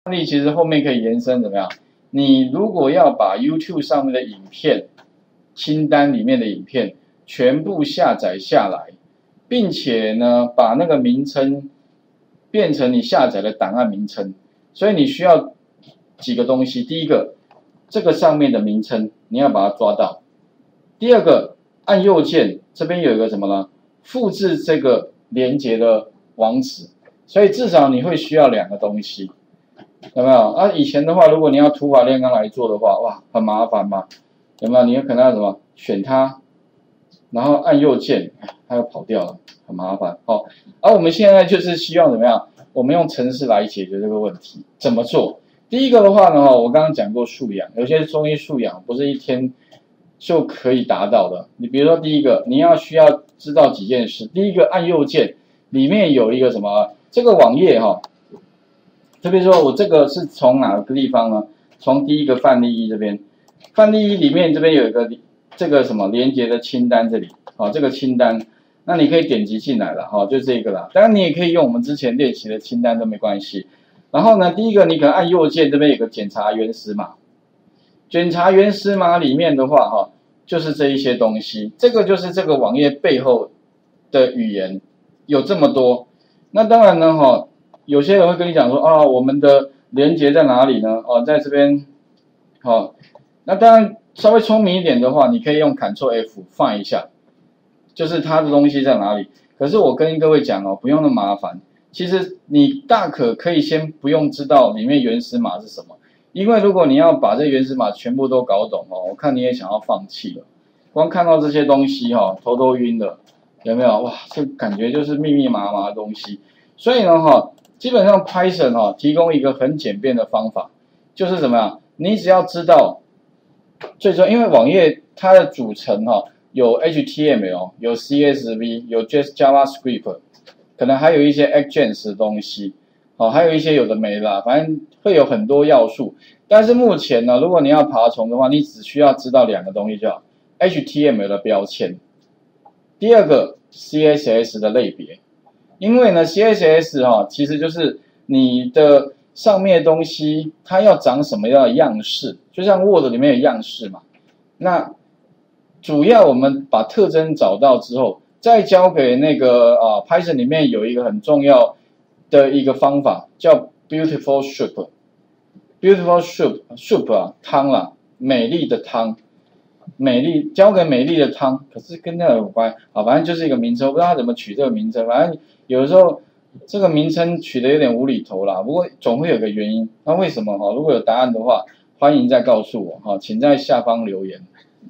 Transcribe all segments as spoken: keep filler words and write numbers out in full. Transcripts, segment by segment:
案例其实后面可以延伸怎么样？你如果要把 YouTube 上面的影片清单里面的影片全部下载下来，并且呢把那个名称变成你下载的档案名称，所以你需要几个东西。第一个，这个上面的名称你要把它抓到；第二个，按右键这边有一个什么呢？复制这个连接的网址，所以至少你会需要两个东西。有没有？啊，以前的话，如果你要土法炼钢来做的话，哇，很麻烦嘛。有没有？你有可能要什么？选它，然后按右键，它又跑掉了，很麻烦。好，而、啊、我们现在就是希望怎么样？我们用程式来解决这个问题。怎么做？第一个的话呢，我刚刚讲过素养，有些中医素养不是一天就可以达到的。你比如说第一个，你要需要知道几件事。第一个，按右键，里面有一个什么？这个网页哈。特别说，我这个是从哪个地方呢？从第一个范例一这边，范例一里面这边有一个这个什么连接的清单，这里，好、哦，这个清单，那你可以点击进来了，哈、哦，就这个啦。当然你也可以用我们之前练习的清单都没关系。然后呢，第一个你可能按右键，这边有个检查原始码，检查原始码里面的话，哈、哦，就是这一些东西，这个就是这个网页背后的语言，有这么多。那当然呢，哈、哦。有些人会跟你讲说啊，我们的连接在哪里呢？哦，在这边，好、哦，那当然稍微聪明一点的话，你可以用 Ctrl F 放一下，就是它的东西在哪里。可是我跟各位讲哦，不用那么麻烦。其实你大可可以先不用知道里面原始码是什么，因为如果你要把这原始码全部都搞懂哦，我看你也想要放弃了。光看到这些东西哈、哦，头都晕了，有没有？哇，这感觉就是密密麻麻的东西。所以呢，哈、哦。基本上 Python 哈、哦、提供一个很简便的方法，就是怎么样？你只要知道，最终因为网页它的组成哈、哦、有 H T M L， 有 C S V， 有 JavaScript， 可能还有一些 Ajax 的东西，好、哦，还有一些有的没啦，反正会有很多要素。但是目前呢，如果你要爬虫的话，你只需要知道两个东西就好 ：H T M L 的标签，第二个 C S S 的类别。因为呢 ，C S S 哈、哦，其实就是你的上面的东西，它要长什么样的样式，就像 Word 里面有样式嘛。那主要我们把特征找到之后，再交给那个啊 Python 里面有一个很重要的一个方法，叫 Beautiful Soup。Beautiful Soup Soup 啊，汤啦，美丽的汤。美丽交给美丽的汤，可是跟那个有关啊，反正就是一个名称，我不知道他怎么取这个名称，反正有的时候这个名称取得有点无厘头啦，不过总会有个原因。那为什么哈？如果有答案的话，欢迎再告诉我哈，请在下方留言。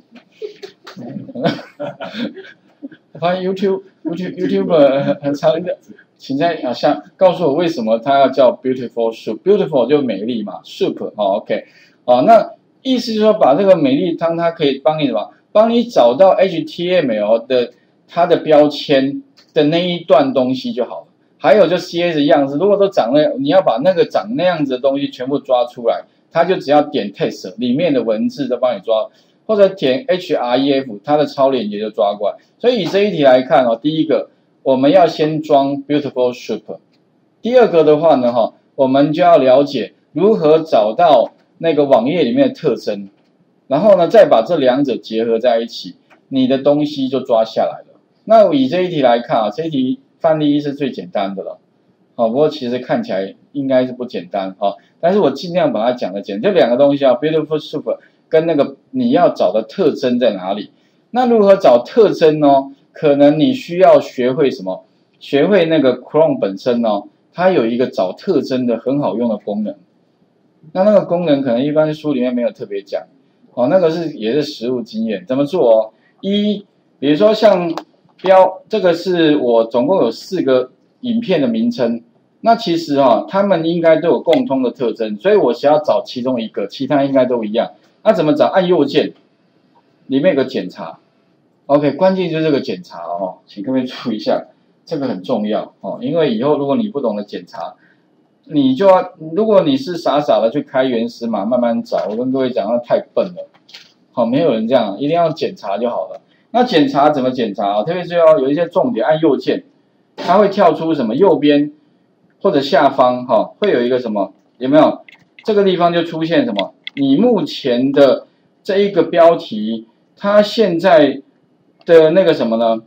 欢迎 YouTube YouTube YouTube 很长的，请在啊下告诉我为什么它要叫 Beautiful Soup，Beautiful 就美丽嘛 ，Soup 好 OK 啊那。意思就是说，把这个美丽汤，它可以帮你什么？帮你找到 H T M L 的它的标签的那一段东西就好了。还有就 C S S 样子，如果都长那，你要把那个长那样子的东西全部抓出来，它就只要点 text 里面的文字都帮你抓，或者点 href 它的超链接就抓过来。所以以这一题来看哦，第一个我们要先装 Beautiful Soup， 第二个的话呢，哈，我们就要了解如何找到那个网页里面的特征，然后呢，再把这两者结合在一起，你的东西就抓下来了。那以这一题来看啊，这一题范例一是最简单的了，好，不过其实看起来应该是不简单哈，但是我尽量把它讲的简单，就两个东西啊 ，Beautiful Soup 跟那个你要找的特征在哪里？那如何找特征呢？可能你需要学会什么？学会那个 Chrome 本身呢，它有一个找特征的很好用的功能。那那个功能可能一般书里面没有特别讲，哦，那个是也是实务经验，怎么做哦？一，比如说像标，这个是我总共有四个影片的名称，那其实啊、哦，它们应该都有共通的特征，所以我只要找其中一个，其他应该都一样。那怎么找？按右键，里面有个检查 ，OK， 关键就是这个检查哦，请各位注意一下，这个很重要哦，因为以后如果你不懂得检查。你就要，如果你是傻傻的去开原始码慢慢找，我跟各位讲，那太笨了。好，没有人这样，一定要检查就好了。那检查怎么检查啊？特别是要有一些重点，按右键，它会跳出什么右边或者下方哈、哦，会有一个什么有没有？这个地方就出现什么？你目前的这一个标题，它现在的那个什么呢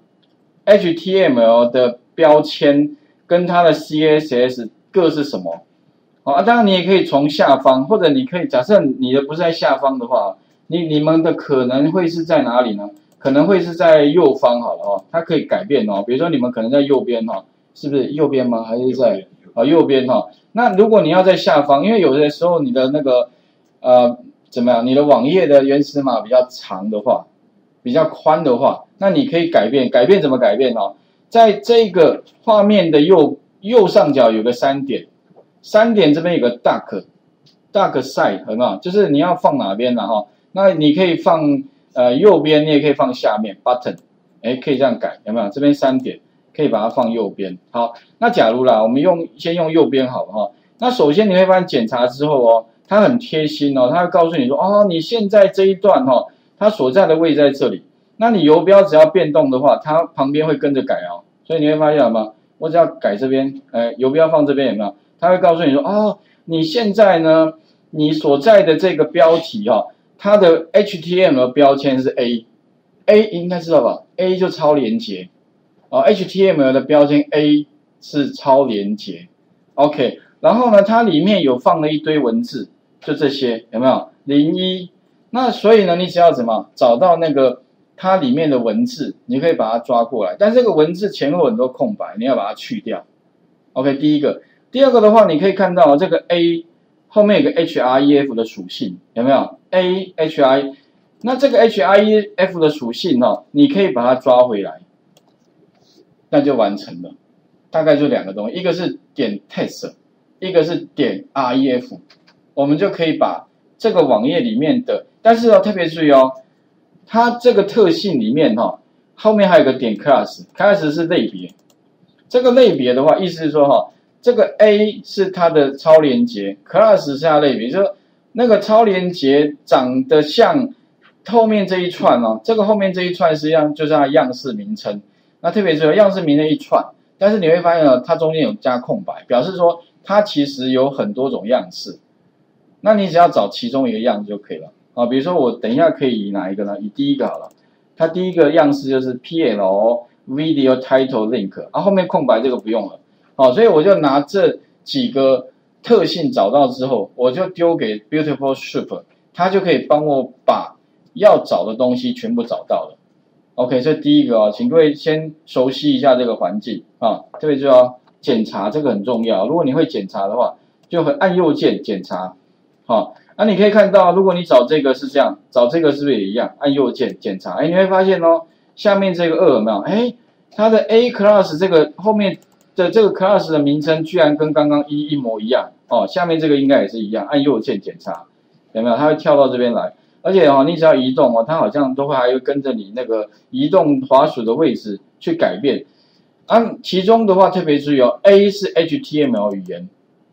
？H T M L 的标签跟它的 C S S 各是什么？好啊，当然你也可以从下方，或者你可以假设你的不是在下方的话，你你们的可能会是在哪里呢？可能会是在右方好了哦，它可以改变哦。比如说你们可能在右边哈、哦，是不是右边吗？还是在啊右边哈、哦？那如果你要在下方，因为有的时候你的那个呃怎么样，你的网页的原始码比较长的话，比较宽的话，那你可以改变，改变怎么改变哦？在这个画面的右右上角有个三点。三点这边有个 duck duck side 很好，就是你要放哪边了哈？那你可以放呃右边，你也可以放下面 button， 哎，可以这样改，有没有？这边三点可以把它放右边。好，那假如啦，我们用先用右边好了哈。那首先你会发现检查之后哦，它很贴心哦，它会告诉你说哦，你现在这一段哈，它所在的位置在这里。那你游标只要变动的话，它旁边会跟着改哦。所以你会发现什么？我只要改这边，呃，游标放这边有没有？他会告诉你说，哦，你现在呢，你所在的这个标题哈、哦，它的 H T M L 标签是 A，A 应该知道吧 ？A 就超连结，哦 ，H T M L 的标签 A 是超连结 ，OK， 然后呢，它里面有放了一堆文字，就这些有没有？零一，那所以呢，你只要怎么找到那个它里面的文字，你可以把它抓过来，但这个文字前后很多空白，你要把它去掉 ，OK， 第一个。第二个的话，你可以看到这个 A 后面有个 href 的属性，有没有 ？A href， 那这个 href 的属性哦，你可以把它抓回来，那就完成了。大概就两个东西，一个是点 test， 一个是点 ref， 我们就可以把这个网页里面的，但是哦特别注意哦，它这个特性里面哈、哦，后面还有个点 class，class 是类别，这个类别的话，意思是说哈、哦。这个 A 是它的超连结 ，class 是它类别，就是那个超连结长得像后面这一串哦，这个后面这一串实际上就是它的样式名称。那特别是样式名称一串，但是你会发现呢，它中间有加空白，表示说它其实有很多种样式。那你只要找其中一个样子就可以了啊。比如说我等一下可以以哪一个呢？以第一个好了，它第一个样式就是 P L Video Title Link， 啊后面空白这个不用了。好，所以我就拿这几个特性找到之后，我就丢给 Beautiful Soup， 它就可以帮我把要找的东西全部找到了。OK， 这第一个啊、哦，请各位先熟悉一下这个环境啊，特别就要检查，这个很重要。如果你会检查的话，就很按右键检查。好，那、啊、你可以看到，如果你找这个是这样，找这个是不是也一样？按右键检查，哎，你会发现哦，下面这个二有没有？哎，它的 A class 这个后面。的这个 class 的名称居然跟刚刚一一模一样哦，下面这个应该也是一样，按右键检查，有没有？它会跳到这边来，而且哦，你只要移动哦，它好像都会还会跟着你那个移动滑鼠的位置去改变。啊，其中的话特别注意哦 ，A 是 H T M L 语言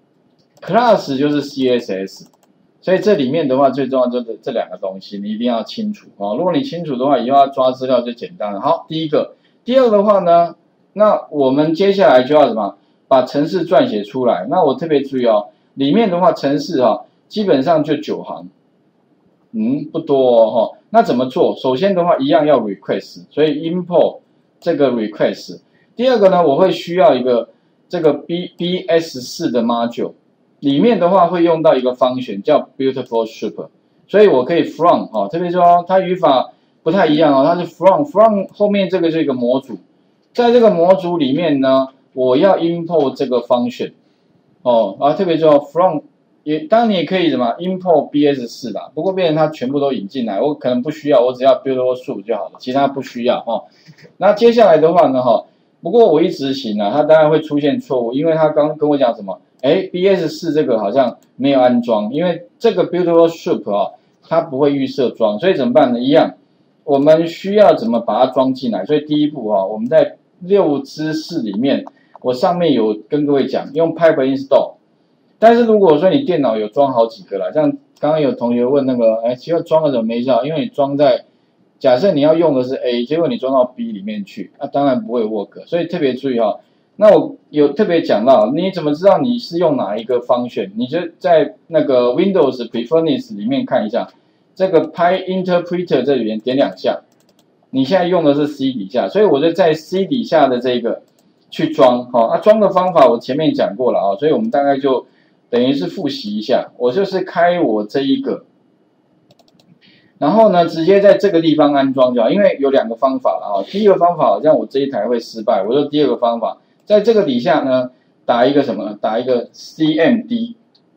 ，class 就是 C S S， 所以这里面的话最重要就是这两个东西，你一定要清楚哦。如果你清楚的话，以后要抓资料就简单了。好，第一个，第二个的话呢？那我们接下来就要什么？把程式撰写出来。那我特别注意哦，里面的话程式哈、哦，基本上就九行，嗯，不多哦哈。那怎么做？首先的话，一样要 request， 所以 import 这个 request。第二个呢，我会需要一个这个 B B S 四的 module， 里面的话会用到一个function叫 Beautiful Soup， 所以我可以 from 哈、哦，特别说它语法不太一样哦，它是 from from 后面这个是一个模组。在这个模组里面呢，我要 import 这个 function， 哦，啊，特别就 from 也，当然你也可以什么 import B S 四 啦，不过变成它全部都引进来，我可能不需要，我只要 Beautiful Soup 就好了，其他不需要哦。那接下来的话呢，哈，不过我一执行呢、啊，它当然会出现错误，因为它刚跟我讲什么，哎 ，B S 四 这个好像没有安装，因为这个 Beautiful Soup 啊，它不会预设装，所以怎么办呢？一样，我们需要怎么把它装进来？所以第一步啊，我们在六知识里面，我上面有跟各位讲用 pipe install， 但是如果说你电脑有装好几个啦，像刚刚有同学问那个，哎，奇怪装了怎么没效？因为你装在，假设你要用的是 A， 结果你装到 B 里面去，那、啊、当然不会 work， 所以特别注意哈、哦， 那我有特别讲到，你怎么知道你是用哪一个function？你就在那个 Windows Preferences 里面看一下，这个 PyInterpreter 这里面点两下，你现在用的是 C 底下，所以我就在 C 底下的这个去装，哈、哦，啊，装的方法我前面讲过了啊、哦，所以我们大概就等于是复习一下，我就是开我这一个。然后呢，直接在这个地方安装就好，因为有两个方法了啊。第一个方法好像我这一台会失败，我就第二个方法，在这个底下呢打一个什么？打一个 C M D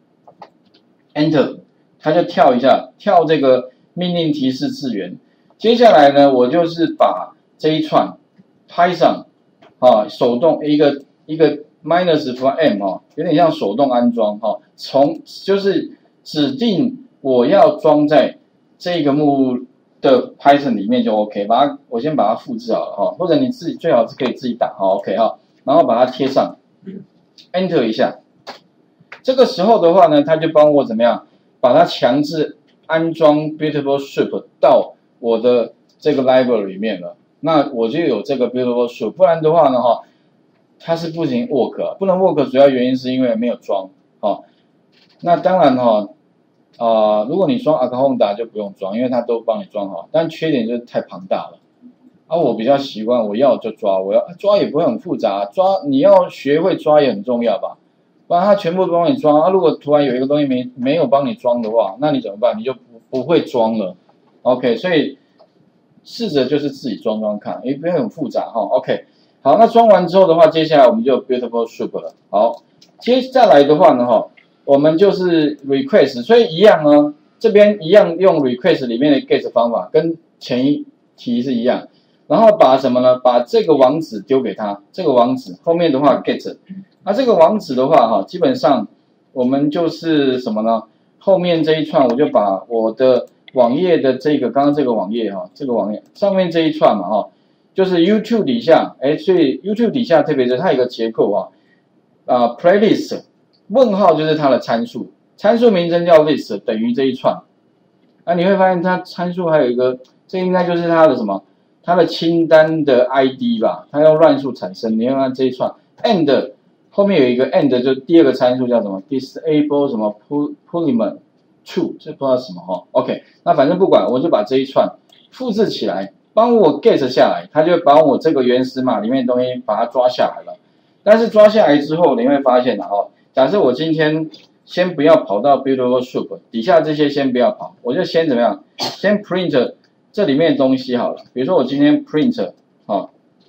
Enter， 它就跳一下，跳这个命令提示字元。接下来呢，我就是把这一串 Python 啊手动一个一个 minus from m 啊，有点像手动安装哈，从就是指定我要装在这个目录的 Python 里面就 OK， 把它我先把它复制好了哈，或者你自己最好是可以自己打哈 OK 哈，然后把它贴上 ，Enter 一下。这个时候的话呢，它就帮我怎么样，把它强制安装 Beautiful Soup 到我的这个 library 里面了。那我就有这个 Beautiful Soup， 不然的话呢哈，它是不行 work， 不能 work 主要原因是因为没有装哈。那当然哈。啊、呃，如果你装 Aconda 就不用装，因为它都帮你装好。但缺点就是太庞大了。啊，我比较习惯，我要就抓，我要抓也不会很复杂，抓你要学会抓也很重要吧。不然它全部都帮你装。啊，如果突然有一个东西没没有帮你装的话，那你怎么办？你就不不会装了。OK， 所以试着就是自己装装看，也不会很复杂哈。OK， 好，那装完之后的话，接下来我们就有 Beautiful Soup 了。好，接下来的话呢，哈。我们就是 request， 所以一样呢，这边一样用 request 里面的 get 方法，跟前一题是一样。然后把什么呢？把这个网址丢给他，这个网址后面的话 get， 那这个网址的话哈，基本上我们就是什么呢？后面这一串我就把我的网页的这个刚刚这个网页哈，这个网页上面这一串嘛哈，就是 YouTube 底下，哎，所以 YouTube 底下特别是它有一个结构啊，啊、呃、playlist。问号就是它的参数，参数名称叫 list 等于这一串，啊，你会发现它参数还有一个，这应该就是它的什么？它的清单的 I D 吧，它用乱数产生。你看这一串 and 后面有一个 and 就第二个参数叫什么 ？disable 什么 polymer true， 这不知道什么哈。OK， 那反正不管，我就把这一串复制起来，帮我 get 下来，它就把我这个原始码里面的东西把它抓下来了。但是抓下来之后，你会发现啊，哦。假设我今天先不要跑到 Beautiful Soup 底下这些先不要跑，我就先怎么样？先 print 这里面的东西好了。比如说我今天 print 啊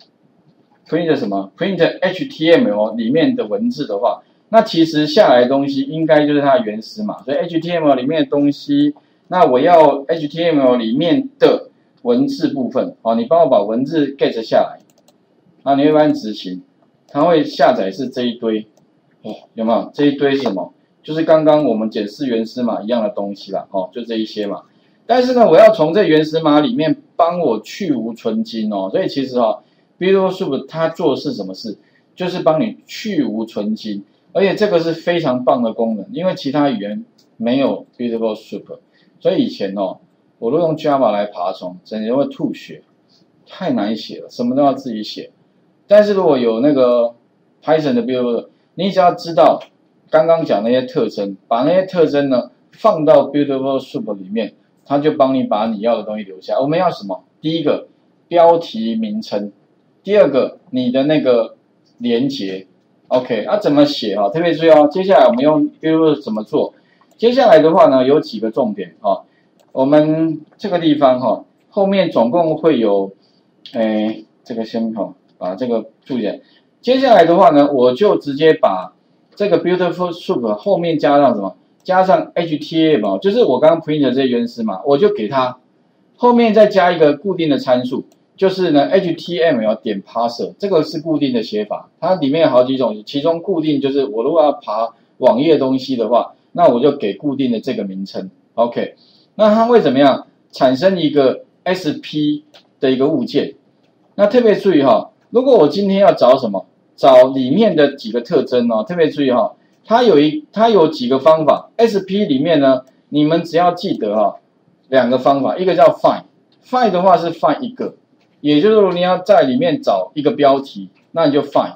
，print 什么 ？print H T M L 里面的文字的话，那其实下来的东西应该就是它的原始码。所以 H T M L 里面的东西，那我要 H T M L 里面的文字部分，好，你帮我把文字 get 下来，那你会发现执行，它会下载是这一堆。哦，有没有这一堆是什么？就是刚刚我们检视原始码一样的东西啦，哦，就这一些嘛。但是呢，我要从这原始码里面帮我去无存菁哦，所以其实哈 ，Beautiful Soup 它做的是什么事？就是帮你去无存菁，而且这个是非常棒的功能，因为其他语言没有 Beautiful Soup， 所以以前哦，我都用 Java 来爬虫，整天会吐血，太难写了，什么都要自己写。但是如果有那个 Python 的 Beautiful，你只要知道刚刚讲那些特征，把那些特征呢放到 Beautiful Soup 里面，它就帮你把你要的东西留下。我们要什么？第一个标题名称，第二个你的那个连结 ，OK， 啊怎么写哈？特别注意哦。接下来我们用 Beautiful 怎么做？接下来的话呢，有几个重点哈。我们这个地方哈，后面总共会有，哎，这个先哈，把这个注解。接下来的话呢，我就直接把这个 Beautiful Soup 后面加上什么？加上 H T M L， 就是我刚刚 print 的这些原始码，我就给它后面再加一个固定的参数，就是呢 H T M L 点 parser， 这个是固定的写法，它里面有好几种，其中固定就是我如果要爬网页东西的话，那我就给固定的这个名称 ，OK， 那它会怎么样产生一个 S P 的一个物件？那特别注意哈，如果我今天要找什么？找里面的几个特征哦，特别注意哈、哦，它有一它有几个方法 ，S P 里面呢，你们只要记得哈、哦，两个方法，一个叫 find，find 的话是 find 一个，也就是说你要在里面找一个标题，那你就 find，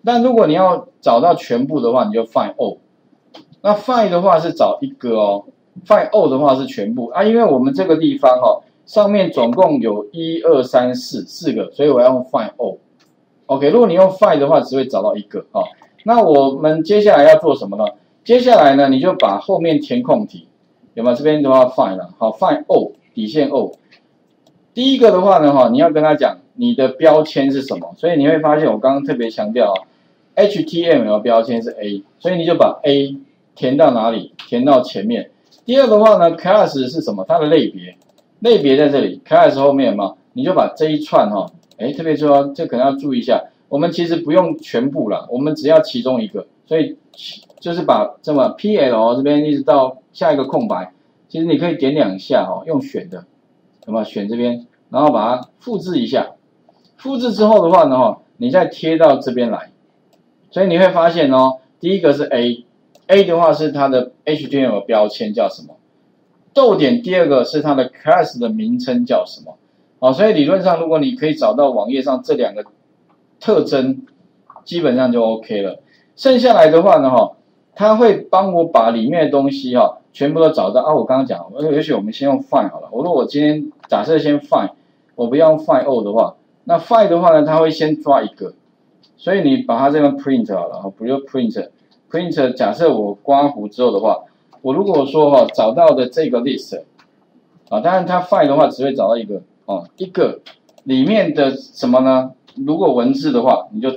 但如果你要找到全部的话，你就 find all。那 find 的话是找一个哦 ，find all 的话是全部啊，因为我们这个地方哦，上面总共有一二三四四个，所以我要用 find all。OK， 如果你用 find 的话，只会找到一个哦。那我们接下来要做什么呢？接下来呢，你就把后面填空题，有没有？这边的话 find 了，好 find all 底线 all。第一个的话呢，哈，你要跟他讲你的标签是什么，所以你会发现我刚刚特别强调啊 ，H T M L 标签是 A， 所以你就把 A 填到哪里？填到前面。第二的话呢 ，class 是什么？它的类别，类别在这里 ，class 后面嘛，你就把这一串哈，哎，特别说这可能要注意一下，我们其实不用全部啦，我们只要其中一个，所以就是把这么 P L 这边一直到下一个空白，其实你可以点两下哈，用选的，有没有选这边，然后把它复制一下，复制之后的话呢，哈，你再贴到这边来，所以你会发现哦，第一个是 A。A 的话是它的 H T M L 标签叫什么？逗点第二个是它的 class 的名称叫什么？好，所以理论上如果你可以找到网页上这两个特征，基本上就 OK 了。剩下来的话呢，哈，它会帮我把里面的东西哈全部都找到啊。我刚刚讲，也许我们先用 find 好了。我如果我今天假设先 find， 我不要用 find all 的话，那 find 的话呢，它会先抓一个，所以你把它这边 print 好了，不就 print。print 假设我刮胡之后的话，我如果说哈、哦、找到的这个 list 啊，当然它 find 的话只会找到一个哦，一个里面的什么呢？如果文字的话，你就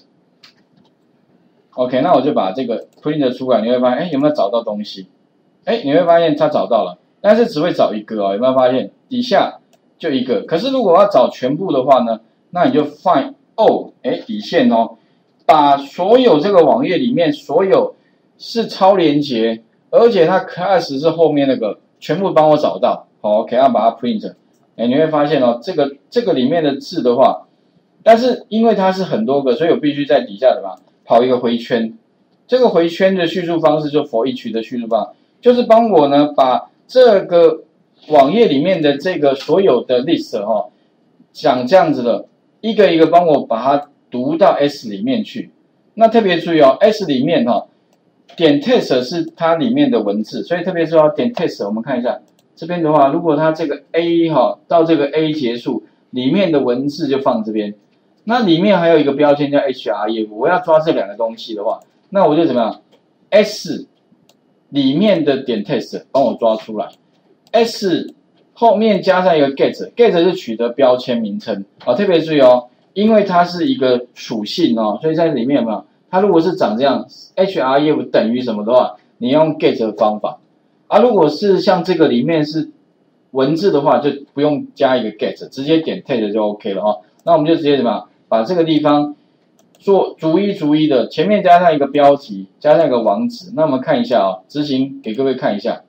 test。OK， 那我就把这个 print 出来，你会发现，哎，有没有找到东西？哎，你会发现它找到了，但是只会找一个哦，有没有发现？底下就一个。可是如果我要找全部的话呢，那你就 find all， 哎，底线哦。把所有这个网页里面所有是超连结，而且它 class 是后面那个，全部帮我找到。好 ，OK， 要把它 print。哎，你会发现哦，这个这个里面的字的话，但是因为它是很多个，所以我必须在底下的嘛跑一个回圈。这个回圈的叙述方式就 for each 的叙述方式，就是帮我呢把这个网页里面的这个所有的 list 哈、哦，讲这样子的，一个一个帮我把它读到 S 里面去，那特别注意哦 ，S 里面哈、哦，点 test 是它里面的文字，所以特别注意哦，点 test， 我们看一下这边的话，如果它这个 A 哈、哦、到这个 A 结束，里面的文字就放这边，那里面还有一个标签叫 H R E F， 我要抓这两个东西的话，那我就怎么样 ？S 里面的点 test 帮我抓出来 ，S 后面加上一个 get，get 是取得标签名称啊、哦，特别注意哦。因为它是一个属性哦，所以在里面有没有？它如果是长这样 ，href 等于什么的话，你用 get 的方法。啊，如果是像这个里面是文字的话，就不用加一个 get， 直接点 tag 就 OK 了哦。那我们就直接怎么样？把这个地方做逐一逐一的，前面加上一个标题，加上一个网址。那我们看一下哦，执行给各位看一下。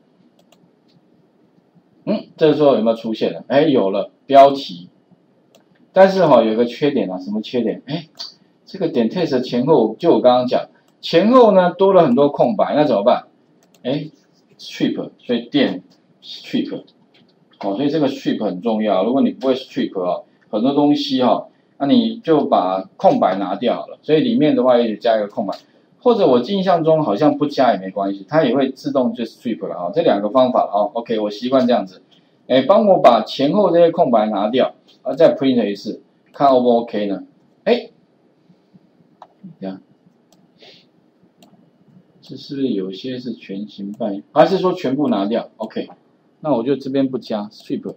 嗯，这个时候有没有出现了？哎，有了标题。但是哈、哦、有一个缺点啊，什么缺点？哎，这个点 test 前后就我刚刚讲，前后呢多了很多空白，那怎么办？哎 ，strip， 所以点 strip， 哦，所以这个 strip 很重要。如果你不会 strip 啊，很多东西哈、哦，那你就把空白拿掉了。所以里面的话也得加一个空白，或者我印象中好像不加也没关系，它也会自动就 strip 了啊。这两个方法了啊 ，OK， 我习惯这样子。哎，帮我把前后这些空白拿掉。啊，再 print 一次，看 O 不 OK 呢？哎，这样，这是不是有些是全形半？还是说全部拿掉 ？OK， 那我就这边不加 strip，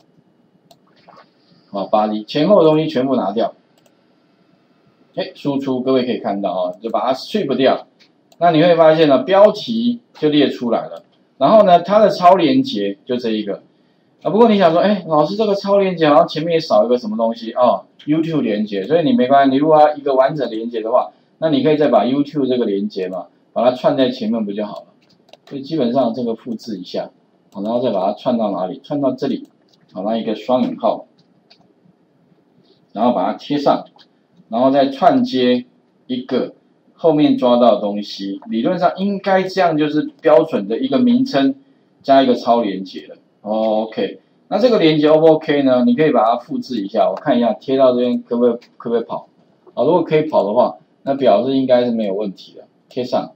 好，把你前后的东西全部拿掉。哎，输出各位可以看到啊，就把它 strip 掉。那你会发现呢，标题就列出来了，然后呢，它的超连结就这一个。啊，不过你想说，哎，老师这个超连结好像前面也少一个什么东西哦 ，YouTube 连结，所以你没关系，你如果要一个完整连结的话，那你可以再把 YouTube 这个连结嘛，把它串在前面不就好了？所以基本上这个复制一下，好，然后再把它串到哪里？串到这里，好，那一个双引号，然后把它贴上，然后再串接一个后面抓到的东西，理论上应该这样就是标准的一个名称加一个超连结了。哦 OK， 那这个连接 O 不 OK 呢？你可以把它复制一下，我看一下贴到这边可不可以可不可以跑？啊，如果可以跑的话， 那表示应该是没有问题的，贴上。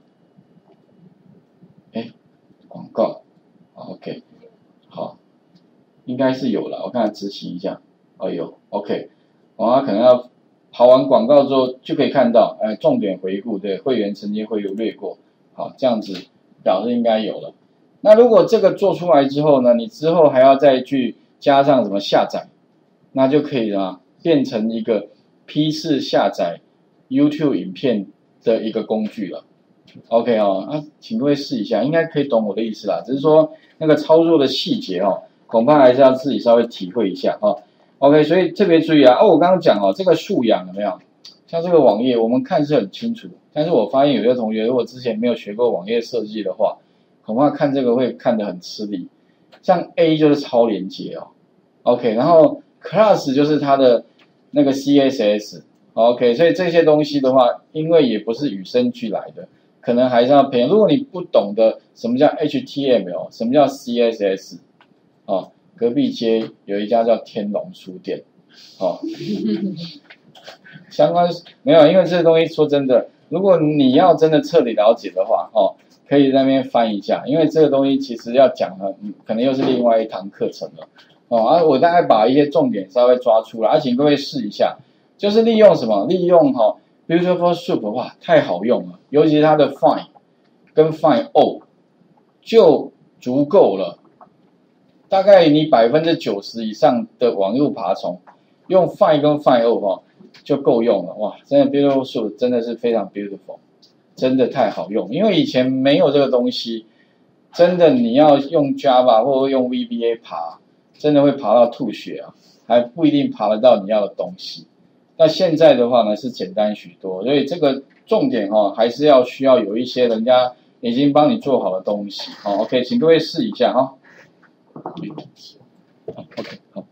哎，广告 ，OK， 好，应该是有了，我看看执行一下，哦有 ，OK， 哦，他可能要跑完广告之后就可以看到，哎，重点回顾，对，会员曾经会有略过，好，这样子表示应该有了。那如果这个做出来之后呢，你之后还要再去加上什么下载，那就可以了，变成一个批次下载 YouTube 影片的一个工具了。OK 哦，啊，请各位试一下，应该可以懂我的意思啦。只是说那个操作的细节哦，恐怕还是要自己稍微体会一下哦。OK， 所以特别注意啊。哦，我刚刚讲哦，这个素养有没有？像这个网页，我们看是很清楚，但是我发现有些同学如果之前没有学过网页设计的话，恐怕看这个会看得很吃力。像 A 就是超连接哦 ，OK， 然后 Class 就是它的那个 C S S。OK， 所以这些东西的话，因为也不是与生俱来的，可能还是要培养。如果你不懂得什么叫 H T M L， 什么叫 C S S， 哦，隔壁街有一家叫天龙书店，哦，相关没有，因为这个东西说真的，如果你要真的彻底了解的话，哦，可以在那边翻一下，因为这个东西其实要讲的，嗯，可能又是另外一堂课程了，哦，啊，我大概把一些重点稍微抓出来，啊，请各位试一下。就是利用什么？利用哈、哦、Beautiful Soup， 哇，太好用了，尤其是它的 Find 跟 Find All 就足够了。大概你百分之九十以上的网络爬虫用 Find 跟 Find All 哈、哦、就够用了，哇，真的 Beautiful Soup 真的是非常 beautiful， 真的太好用，因为以前没有这个东西，真的你要用 Java 或者用 V B A 爬，真的会爬到吐血啊，还不一定爬得到你要的东西。那现在的话呢是简单许多，所以这个重点哈、哦、还是要需要有一些人家已经帮你做好的东西，好 ，OK， 请各位试一下哈、哦。OK， 好。